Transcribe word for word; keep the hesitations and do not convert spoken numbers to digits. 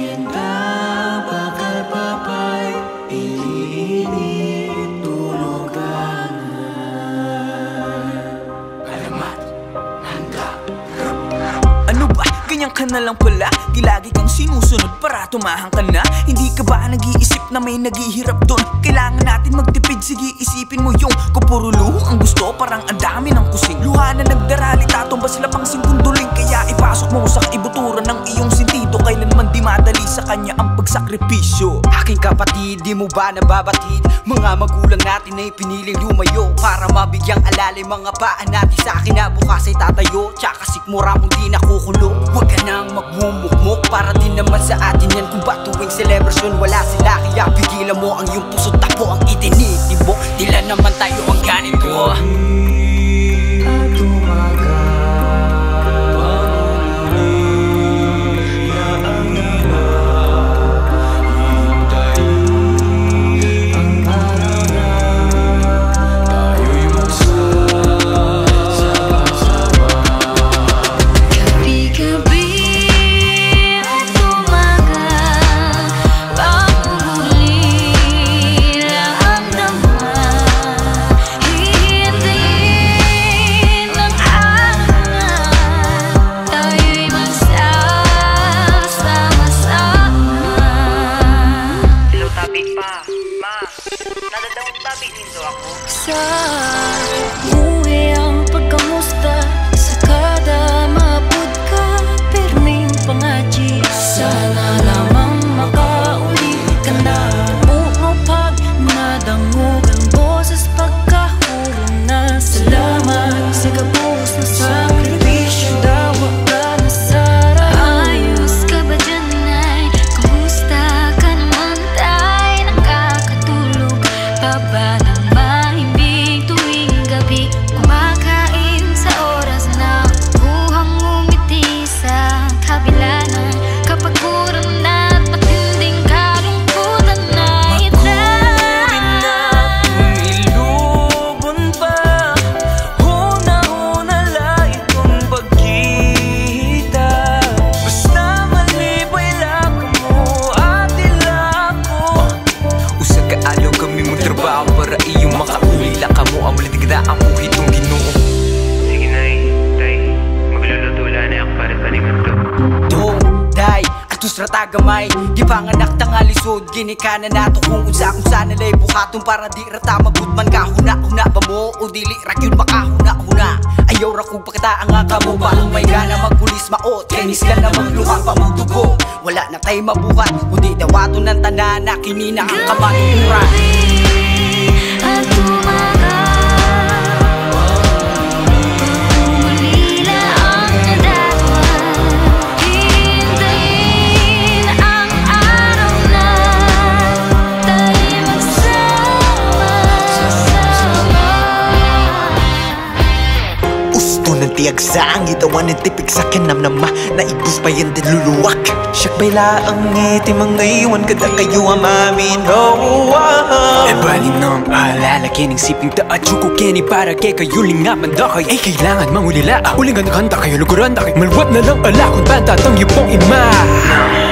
Cinta bakal papai ini tulugan. Alamat Nanda. Ano ba? Ganyan ka na lang pala? Di lagi kang sinusunod para tumahan ka na? Hindi ka ba nag-iisip na may naghihirap doon? Kailangan natin magtipid, sige isipin mo yung kung puro luho ang gusto, parang ang dami ng kusing. Luha na nagdarali, tatumba sila pang singkunduling. Kaya ipasok mo sa ibuturan ng iyong sentido. Kailanman di madali sa kanya ang pagsakripisyo. Aking kapatid, di mo ba nababatid? Mga magulang natin ay piniling lumayo para mabigyang alalay mga paan natin sa kinabukas ay tatayo. Tsaka sikmura mong di nakukulong. Huwag ka nang magmumukmuk para din naman sa atin yan. Kung ba tuwing celebration wala sila, kaya pigilan mo ang iyong puso, tapo ang itinitibok. Tila naman tayo ang ganito. At umaga sa buhay ang pagkamusta sa kada mapud ka perming pangaji. Sana lamang makauli ka na buo pag nadangog ang boses pagkahuro na. Salamat sa kapos na sakripisyo, dawa ka na sara. Ayos ka ba dyan ay? Kumusta ka naman tay? Nakakatulog pa ba? Ang buhay itong ginoo. Sige nay, tay, magluluto lang na ako para paniman to. Do, day, atus ratagamay gipanganak tangalisod, ginikanan nato kung unsa kung sana lay buhaton para di rata mabutman ka huna-huna ba mo o dili ra gyud makahuna-huna. Ayaw ra kung pakita ang kamo ba may gana magpulis maot, kainis ka na magluha pa magdugo. Wala na tay mabuhat kundi dawaton ng tanan na kini na ang kamaturan. At umaga sa ang itawan ng tipig sa kinamnama na ibus pa yan din luluwak. Siyak bayla ang ngiti mga iwan kada kayo ang maminaw. E baling nang alalaki ng siping taat yuko keni para kay kayo lingaman da kay ay kailangan mangulila. Uling ang kanta kayo luguran da kay malwat na lang ala kung banta tang yupong ima.